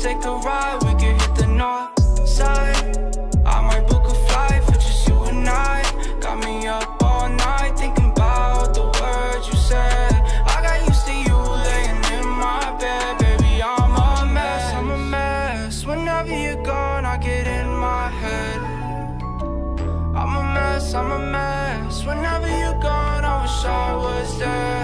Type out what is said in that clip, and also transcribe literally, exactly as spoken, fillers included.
take a ride, we can hit the north side. I might book a flight for just you and I. Got me up all night thinking about the words you said. I got used to you laying in my bed. Baby, I'm a mess, I'm a mess. Whenever you're gone, I get in my head. I'm a mess, I'm a mess. Whenever you're gone, I wish I was there.